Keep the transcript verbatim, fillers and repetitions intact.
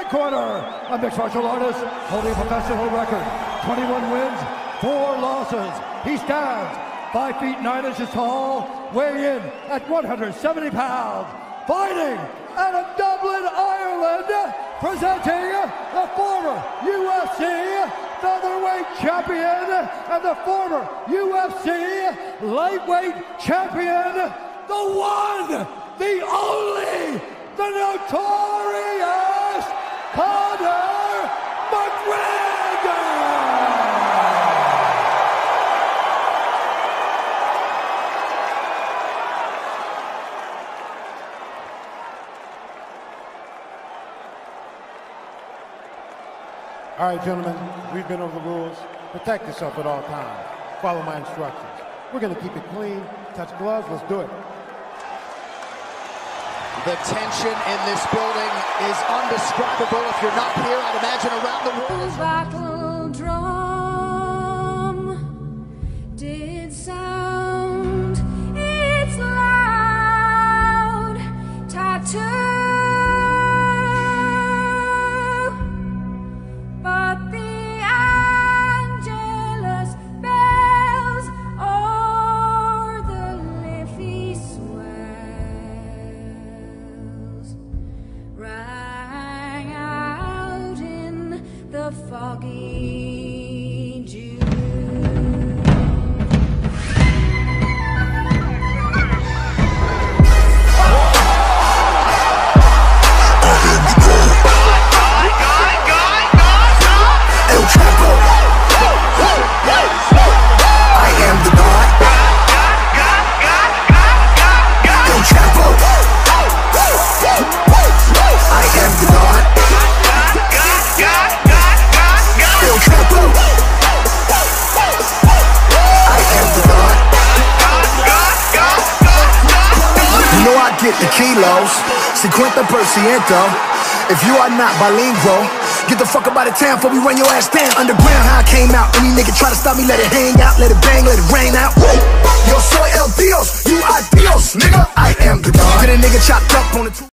red corner, a mixed martial artist holding a professional record, twenty-one wins, four losses. He stands five feet nine inches tall, weighing in at one hundred seventy pounds, fighting out of Dublin, Ireland, presenting the former U F C featherweight champion and the former U F C lightweight champion, the one, the only, the notorious Conor McGregor! All right, gentlemen, we've been over the rules. Protect yourself at all times. Follow my instructions. We're going to keep it clean. Touch gloves. Let's do it. The tension in this building is undescribable. If you're not here, I'd imagine around the world. The battle drum did sound its loud tattoo. Foggy June. El Chapo. I am the God. El Chapo. I am the God. Get the kilos, cincuenta por ciento. If you are not bilingual, get the fuck up out of town before we run your ass down. Underground, how I came out. Any nigga try to stop me, let it hang out, let it bang, let it rain out. Yo soy el Dios, you are Dios, nigga. I am the God. Get a nigga chopped up on the